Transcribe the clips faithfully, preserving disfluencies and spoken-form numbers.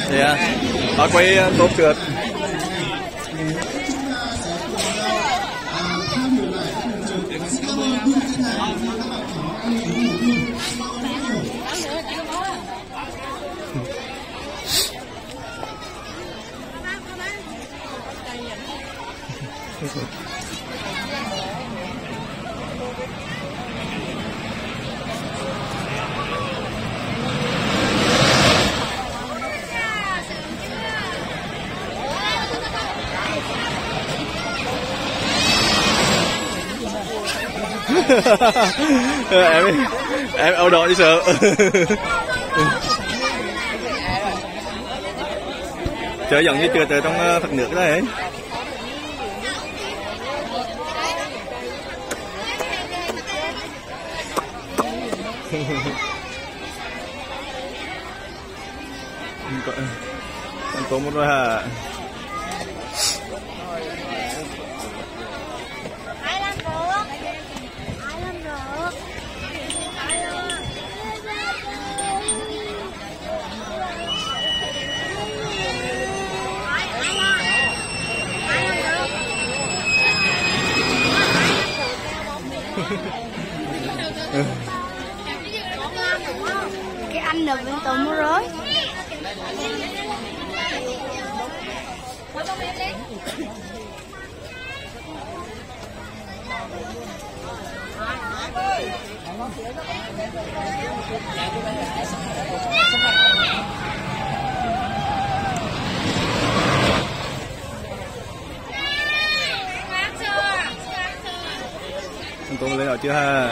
Yeah. Bà quay tốt trượt. em em âu đội đi sợ. Chơi giống như chưa từ trong thật nước đấy. Con tôm một rồi hả? Cái anh được bên tụi mua rối. Tụi lên rồi chưa ha?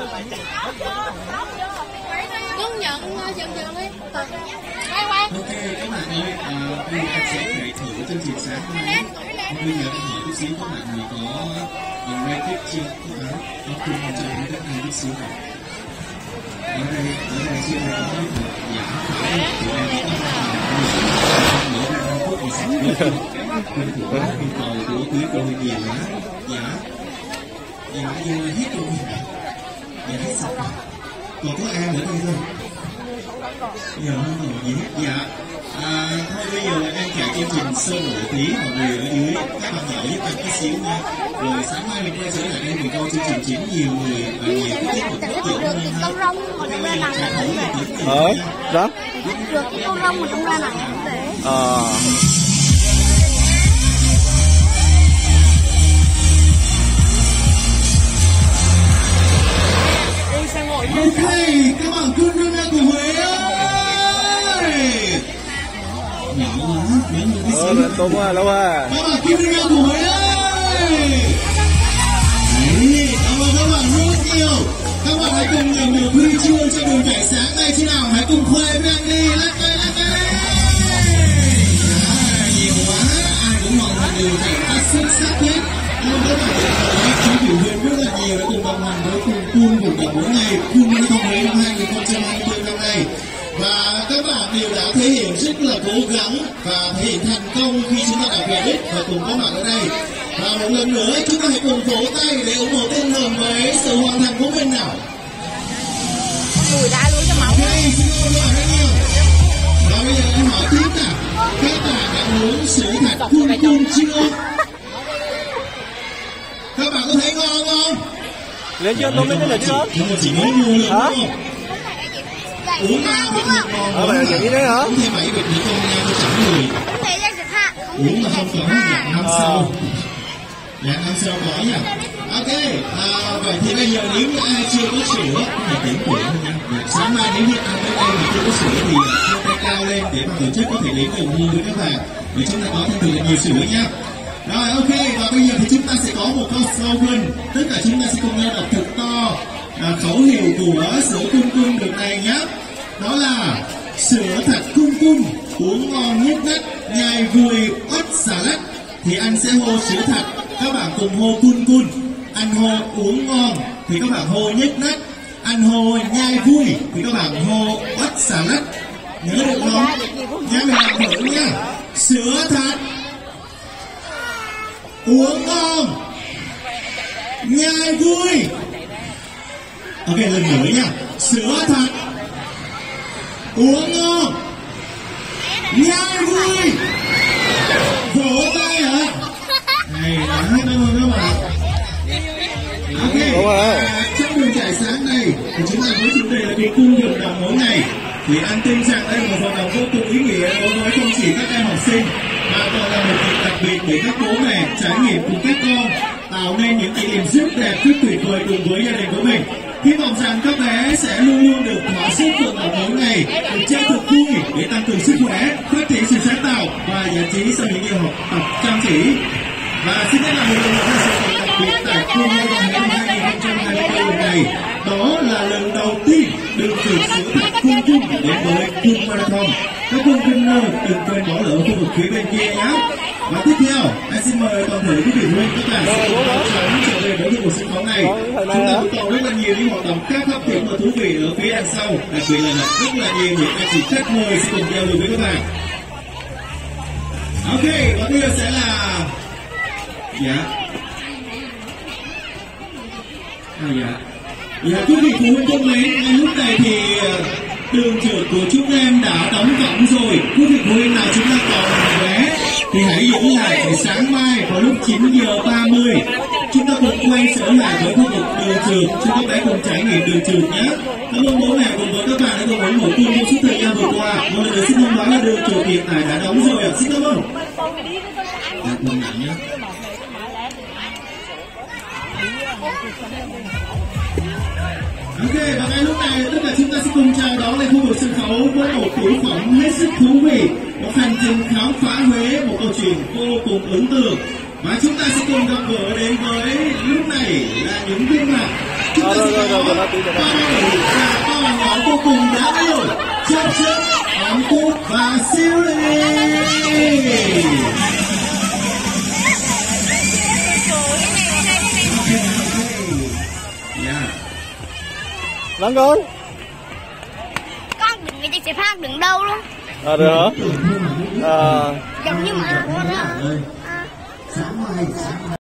Công nhận dần dần đi. Quay quay. Ok các bạn ơi, à, bây giờ em sẽ chạy thử chương trình sáng hôm nay. Bây giờ em hỏi chút xíu các bạn người có red tip chưa? Có áo, có cùng cho em các bạn chút xíu này. Ở đây, ở đây chưa có một giả phải của em có mở ra năm phút thì sáng được. Bên của yêu cầu của quý cô hơi nhiều quá. Dạ. Dạ giờ hết rồi. Dạ hết sạch rồi. Còn có A nữa đây thôi. Giờ không còn gì hết. Dạ à, thôi bây giờ em chạy chương trình sơ bộ tí. Mọi người ở dưới các bạn nhỏ giúp em chút xíu nha. Rồi sáng mai mình quay trở lại đây mình coi chương trình chính nhiều người và nhiều cái tiết mục tốt hơn Con rong mà trong ra này là cũng để. Ờ, đó. Được cái con rong mà trong ra này cũng để. Ờ. Ok, các bạn cưng đưa ra của Huế ơi. Nhỏ quá, nhớ một tí Ờ, lên tôm à, lâu à. Các bạn cưng đưa ra của Huế ơi. Đấy, cảm ơn các bạn rất nhiều. Các bạn hãy cùng nhận được huy chương cho đường chạy sáng này chứ nào. Hãy cùng khoe với anh đi. Lên đây, lên đây. À, nhiều quá, ai cũng hoàn thành đường chạy rất xuất sắc hết. Cảm ơn các bạn đã có chú biểu hiện rất là nhiều để cùng đồng hành với cùng cung cùng cả mỗi ngày cung marathon Huế năm hai nghìn không trăm hai mươi tư năm nay. Và các bạn đều đã thể hiện rất là cố gắng và thể hiện thành công khi chúng ta đã về đích và cùng các bạn ở đây. Và một lần nữa chúng ta hãy cùng vỗ tay để ủng hộ tinh thần với sự hoàn thành của mình nào. Mùi đã luôn cho máu. Ok, xin ơn các bạn rất nhiều. Và bây giờ em hỏi tiếp nào, các bạn đã uống sữa thật cung cung chưa? Các bạn có thấy ngon không? Lên chưa? Tôm lên lên chưa? Nhưng mà chỉ mới mua lần thôi. Uống ba bịch một bò. Ờ, vậy vậy đấy hả? Uống thêm bảy bịch nữa không nha, tôi chẳng người. Uống mà không có dạng năm sau. Dạng năm sau có nha. Ok, à, vậy thì bây giờ nếu như ai chưa có sữa thì tỉnh tuổi thôi nha. Sáng mai nếu như ai ở đây mà chưa có sữa thì đưa tay cao lên để mà tổ chức có thể đến đồng mua với các bạn. Để chúng ta có thêm thật là nhiều sữa nha. Rồi ok, và bây giờ thì chúng ta sẽ có một câu slogan. Tất cả chúng ta sẽ cùng nhau đọc thật to à, khẩu hiệu của sữa cung cung được này nhé. Đó là sữa thật cung cung, uống ngon nhất nách, nhai vui ớt xà lách. Thì anh sẽ hô sữa thật, các bạn cùng hô cung cung. Anh hô uống ngon thì các bạn hô nhất nách. Anh hô nhai vui thì các bạn hô ớt xà lách. Nhớ được không? Nhớ mình làm thử nha. Sữa thật, uống ngon, nhai vui. Ok, lần nữa nha. Sữa thật, uống ngon, Nhai vui. Vỗ tay hả? Hay lắm, cảm ơn các bạn. Ok, à, trong đường trải sáng này thì chúng ta với chủ đề là kỳ cung vận động mỗi ngày. Thì anh tin rằng đây là một hoạt động vô cùng ý nghĩa đối với không chỉ các em học sinh mà còn là một dịp đặc biệt để các bố mẹ trải nghiệm cùng các con, tạo nên những kỷ niệm rất đẹp, rất tuyệt vời cùng với gia đình của mình. Hy vọng rằng các bé sẽ luôn luôn được thỏa sức vận động mỗi ngày, được chơi thật vui để tăng cường sức khỏe, phát triển sự sáng tạo và giải trí sau những giờ học tập chăm chỉ. Và xin nhắc lại một lần nữa sự kiện đặc biệt tại Cung Lê Văn Hiến hai nghìn không trăm hai mươi tư lần này, đó là lần đầu tiên đường trượt sữa thạch Cung Cung đến với Cung Marathon. Các quân kinh nơ đừng quên bỏ lỡ khu vực phía bên kia nhé. Và tiếp theo, anh xin mời toàn thể quý vị huynh các bạn sẽ cùng nhanh chóng trở về với cuộc sân khấu này. Chúng ta cũng còn rất là nhiều những hoạt động khác hấp dẫn và thú vị ở phía đằng sau, đặc biệt là rất là nhiều những anh chị khách mời sẽ cùng giao lưu với các bạn. Ok, và bây giờ sẽ là dạ à dạ dạ quý vị phụ huynh thân mến, ngay lúc này thì đường trượt của chúng em đã đóng cổng rồi. Quý vị phụ huynh nào chúng ta còn vé thì hãy giữ lại để sáng mai vào lúc chín giờ ba mươi chúng ta cùng quay trở lại với khu vực đường trượt cho các bé cùng trải nghiệm đường trượt nhé. Cảm ơn bố mẹ cùng với các bạn đã cùng ủng hộ Cung trong suốt thời gian vừa qua. Một lần nữa xin thông báo là đường trượt hiện tại đã đóng rồi ạ. Xin cảm ơn. Dạ, cùng nhận nhé. Ok, và ngay lúc này tất cả chúng ta sẽ cùng chào đón lên khu vực sân khấu với một tiểu phẩm hết sức thú vị, một hành trình khám phá Huế, một câu chuyện vô cùng ấn tượng. Và chúng ta sẽ cùng gặp gỡ đến với lúc này là những gương mặt chúng ta sẽ có ba đội và con nhỏ vô cùng đáng yêu, Chấp Chấp, Ám Cúc và Siêu Ly. Lắng con. Con đừng nghĩ sẽ phát đừng đâu luôn. À được hả? À. Giống như mà.